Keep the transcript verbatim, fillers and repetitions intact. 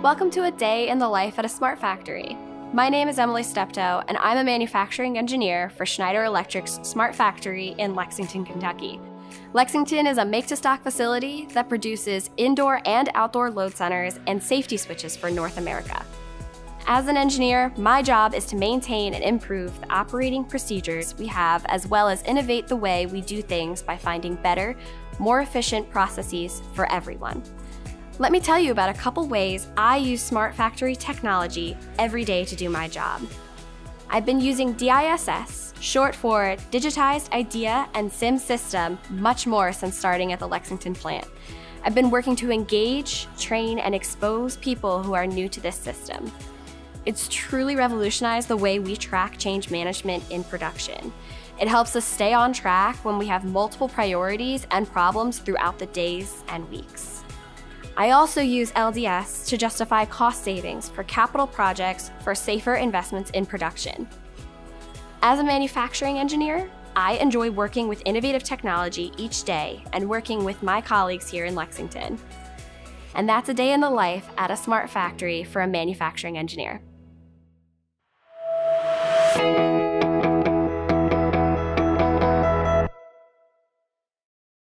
Welcome to a day in the life at a smart factory. My name is Emily Stepto, and I'm a manufacturing engineer for Schneider Electric's smart factory in Lexington, Kentucky. Lexington is a make-to-stock facility that produces indoor and outdoor load centers and safety switches for North America. As an engineer, my job is to maintain and improve the operating procedures we have, as well as innovate the way we do things by finding better, more efficient processes for everyone. Let me tell you about a couple ways I use smart factory technology every day to do my job. I've been using D I S S, short for Digitized Idea and Sim System, much more since starting at the Lexington plant. I've been working to engage, train, and expose people who are new to this system. It's truly revolutionized the way we track change management in production. It helps us stay on track when we have multiple priorities and problems throughout the days and weeks. I also use L D S to justify cost savings for capital projects for safer investments in production. As a manufacturing engineer, I enjoy working with innovative technology each day and working with my colleagues here in Lexington. And that's a day in the life at a smart factory for a manufacturing engineer.